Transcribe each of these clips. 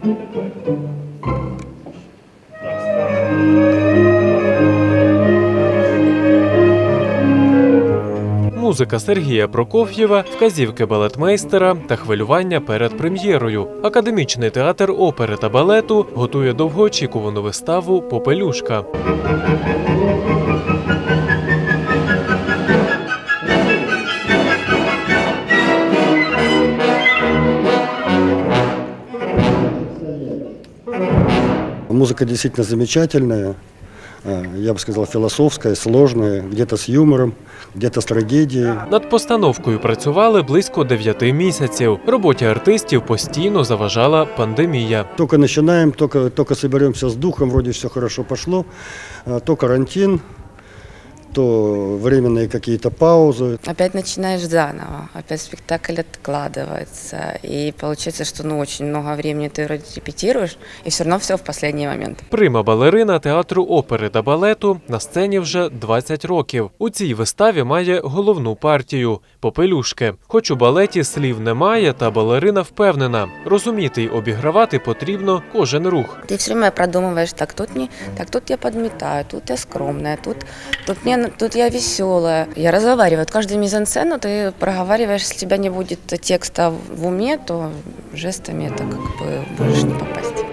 Музика Сергія Прокоф'єва, вказівки балетмейстера та хвилювання перед прем'єрою. Академічний театр опери та балету готує довгоочікувану виставу «Попелюшка». Музыка действительно замечательная, я бы сказал, философская, сложная, где-то с юмором, где-то с трагедией. Над постановкою працювали близько 9 місяців. Роботі артистів постійно заважала пандемія. Только начинаем, только соберемся с духом, вроде все хорошо пошло, то карантин, то временные какие-то паузы. Опять начинаешь заново, опять спектакль откладывается. И получается, что очень много времени ты вроде репетируешь, и все равно все в последний момент. Прима-балерина театру опери та балету на сцені вже 20 років. У цій виставі має головну партію – «Попелюшки». Хоч у балеті слів немає, та балерина впевнена – розуміти й обігравати потрібно кожен рух. Ты все время продумываешь, так тут я подметаю, тут я скромная, тут я веселая. Я разговариваю. Каждую мизансцену ты проговариваешь, если у тебя не будет текста в уме, то жестами это как бы можешь не попасть.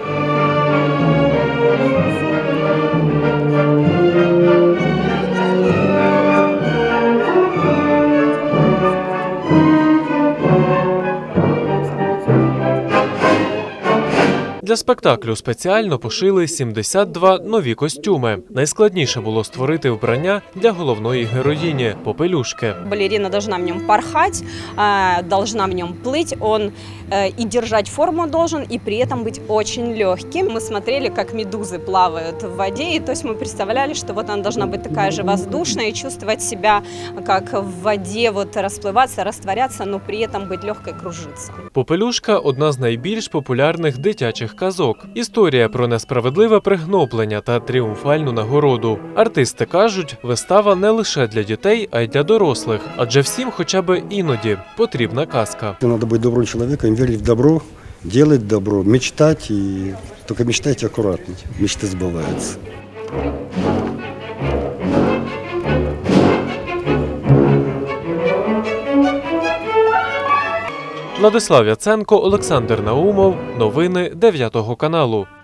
Для спектаклю спеціально пошили 72 нові костюми. Найскладніше було створити вбрання для головної героїні – Попелюшки. Балерина должна в нем порхать, должна в нем плыть, он и держать форму должен, и при этом быть очень легким. Мы смотрели, как медузы плавают в воде, и то есть мы представляли, что вот она должна быть такая же воздушная и чувствовать себя, как в воде, вот расплываться, растворяться, но при этом быть легкой, кружиться. «Попелюшка» – одна з найбільш популярних дитячих казок. Історія про несправедливе пригноблення та тріумфальну нагороду. Артисти кажуть, вистава не лише для дітей, а й для дорослих. Адже всім хоча б іноді потрібна казка. Надо быть добрым человеком, верить в добро, делать добро, мечтать, и только мечтайте аккуратно, мечты сбываются. Владислав Яценко, Олександр Наумов. Новини 9 каналу.